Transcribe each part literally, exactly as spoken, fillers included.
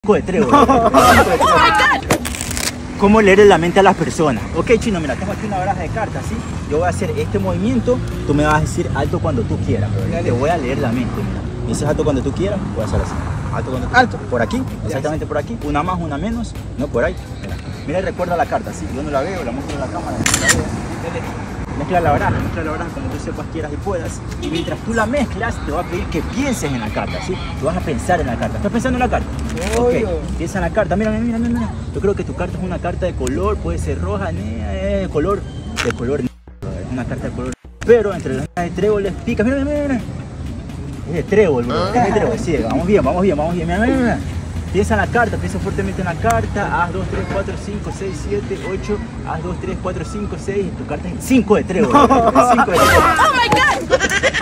de trébol. ¿Cómo leer la mente a las personas? Ok, Chino, mira, tengo aquí una baraja de cartas, ¿sí? Yo voy a hacer este movimiento, tú me vas a decir alto cuando tú quieras, bro. Te voy a leer la mente, mira. Me dices alto cuando tú quieras, voy a hacer así. Alto cuando tú Alto. Por aquí, exactamente por aquí. Una más, una menos, no por ahí. Mira, mira y recuerda la carta, ¿sí? Yo no la veo, la muestro en la cámara. La veo. Mezcla la baraja, mezcla la baraja como tú sepas, quieras y puedas. Y mientras tú la mezclas, te voy a pedir que pienses en la carta, ¿sí? Tú vas a pensar en la carta. ¿Estás pensando en la carta? Obvio. Ok, piensa en la carta. Mira, mira, mira, mira. Yo creo que tu carta es una carta de color, puede ser roja, ne eh, color, de color negro. Es una carta de color. Pero entre las de tréboles pica. Mira, mira, mira. Es de trébol, bro. Es de trébol. Sí, vamos bien, vamos bien, vamos bien. Mira, mira, mira. Piensa en la carta, piensa fuertemente en la carta. Haz dos, tres, cuatro, cinco, seis, siete, ocho. Haz dos, tres, cuatro, cinco, seis. Tu carta es cinco de trébol. cinco de trébol. ¡Oh, my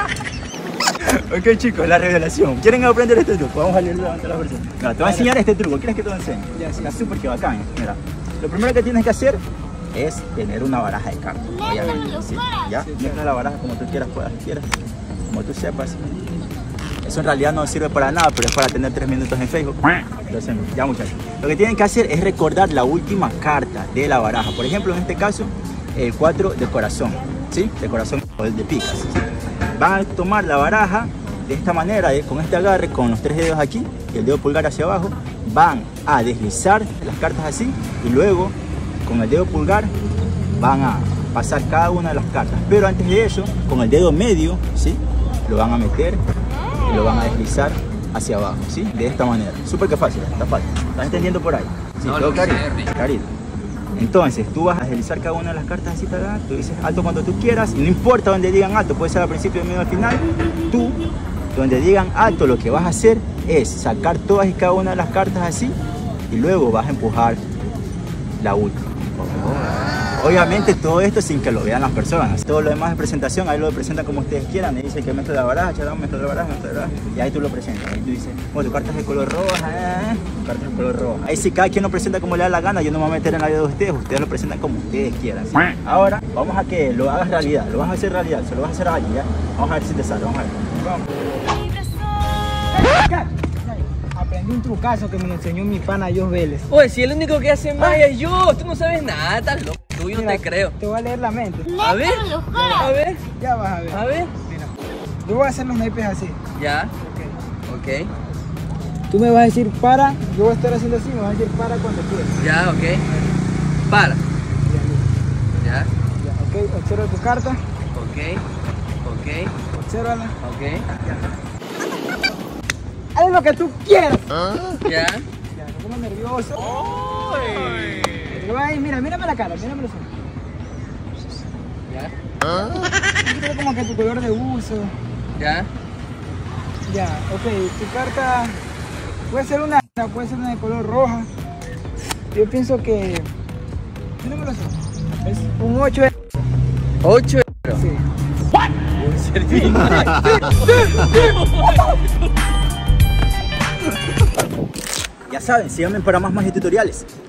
God! Ok, chicos, la revelación. ¿Quieren aprender este truco? Vamos a leerlo ante la versión. Mira, te voy a enseñar este truco. ¿Quieres que te lo enseñe? Ya, sí. Está súper que bacán. Mira, lo primero que tienes que hacer es tener una baraja de cartas. Obviamente, ¿sí? ¿Ya? Sí, Mezcla la baraja como tú quieras, puedas, quieras. Como tú sepas. Eso en realidad no sirve para nada, pero es para tener tres minutos en Facebook. Entonces, ya muchachos. Lo que tienen que hacer es recordar la última carta de la baraja. Por ejemplo, en este caso, el cuatro de corazón. ¿Sí? De corazón o el de picas. ¿Sí? Van a tomar la baraja de esta manera, ¿eh? Con este agarre, con los tres dedos aquí y el dedo pulgar hacia abajo. Van a deslizar las cartas así y luego, con el dedo pulgar, van a pasar cada una de las cartas. Pero antes de eso, con el dedo medio, ¿sí? Lo van a meter y lo van a deslizar hacia abajo, ¿sí? De esta manera. Súper que fácil, está fácil. ¿Estás entendiendo por ahí? Sí, no, todo lo clarito, sé, clarito. Entonces, tú vas a deslizar cada una de las cartas así, tada, tú dices alto cuando tú quieras, y no importa donde digan alto, puede ser al principio, al medio, al final. Tú, donde digan alto, lo que vas a hacer es sacar todas y cada una de las cartas así, y luego vas a empujar la última. Obviamente todo esto sin que lo vean las personas. Todo lo demás de presentación, ahí lo presentan como ustedes quieran. Me dicen que mezcla la baraja, ya mezcla la baraja, mezcla la baraja. Y ahí tú lo presentas. Ahí tú dices, bueno, tu carta es de color roja, eh, tu carta es de color roja. Ahí si cada quien lo presenta como le da la gana, yo no me voy a meter en la vida de ustedes. Ustedes lo presentan como ustedes quieran, ¿sí? Ahora vamos a que lo hagas realidad, lo vas a hacer realidad, se lo vas a hacer a alguien, ¿ya? Vamos a ver si te sale, vamos a ver. Vamos. Aprendí un trucazo que me lo enseñó mi pana Jos Vélez. Oye, si el único que hace maya es yo, tú no sabes nada, estás loco. Tú yo no Mira, te creo. Te voy a leer la mente. A ver, a ver, Ya vas a ver. a ver. Mira, yo voy a hacer los naipes así. Ya, Ok. ok. Tú me vas a decir para, yo voy a estar haciendo así, me vas a decir para cuando quieras. Ya, ok. Para. Ya, Ya, ya, ok, observa tu carta, ok, ok, obsérvala. ok. Haz lo que tú quieras. Ya. Ya, no como nervioso. Pero ahí, mira, mírame la cara, mírame los ojos. Ya. Mira como que tu color de uso. Ya. Ya, ok, tu carta puede ser una, puede ser una de color roja. Yo pienso que, mírame los ojos, es un ocho. ocho euros. Sí. Ya saben, síganme para más más tutoriales.